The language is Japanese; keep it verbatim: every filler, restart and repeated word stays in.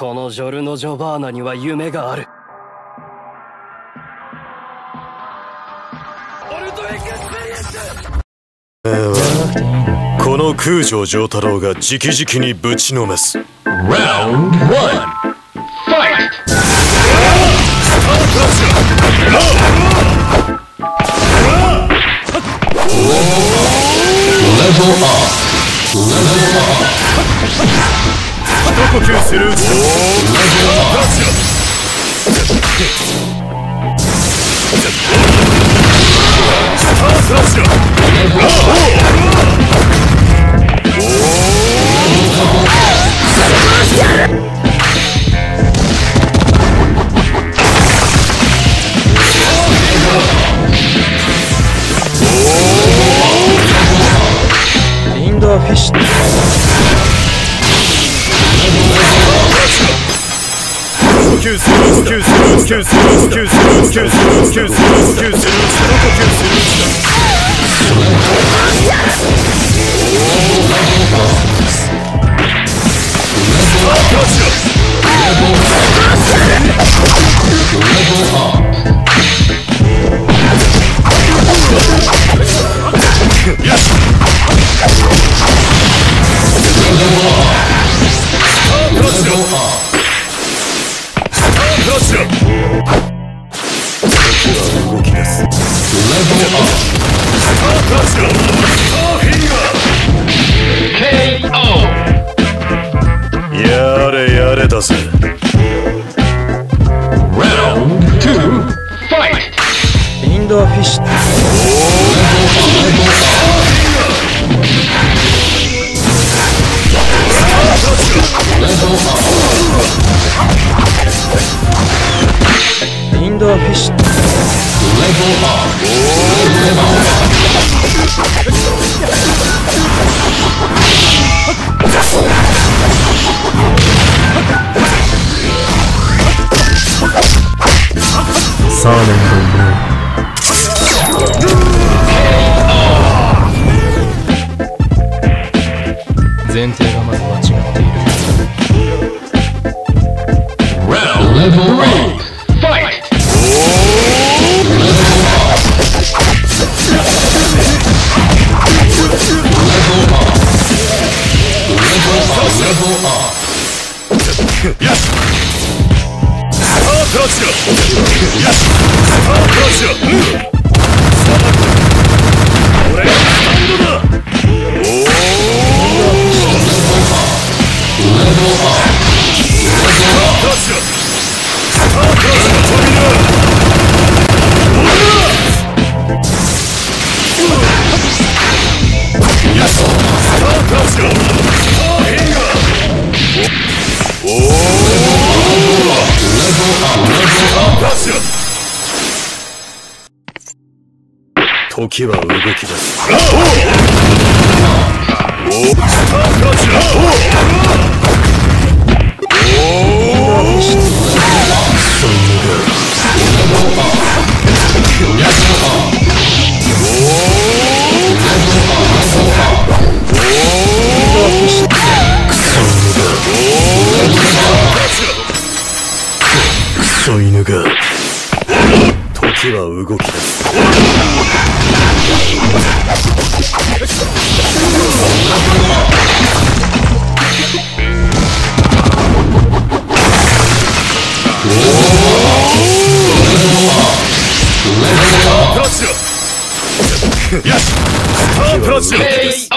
このジョルノ・ジョバーナには夢がある。 この空城城太郎が直々にぶちのめす。 Round one. Fight. Level up. Level up. 一呼吸するうちだ。 Level up. Round two. Fight. インドアフィッシュ。インドアフィッシュ。さあ、前提がまず間違っている。Round three. Fight. Level up. Yes. Start Russia. Yes. Start Russia. Ore ga stand da. Level up. Start Russia. Start Russia. Yes. Start Russia. Start Hinger. Oh. Level up. Level up. 時は動き出す。クソ犬が。時は動き出す。よし、スタープラッシュ。